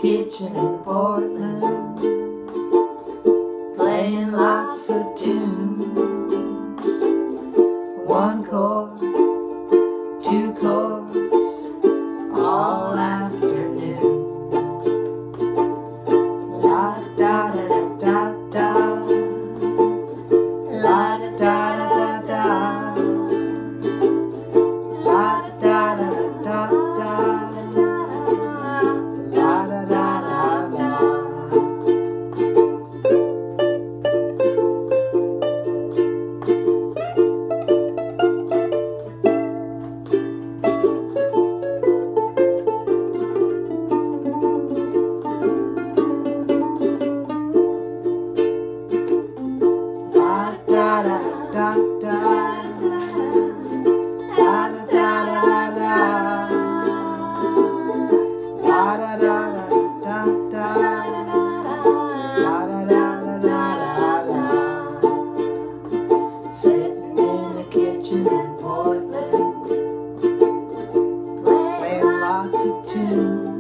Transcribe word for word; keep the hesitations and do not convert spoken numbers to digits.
kitchen in Portland, playing lots of tunes. One chord, two chords, all afternoon. La da da da da da, la da da da da, la da da da da, la da da da da. Da da da, la da da da da, la da da da da da, la da da da da da. Sitting in a kitchen in Portland, playing lots of tunes.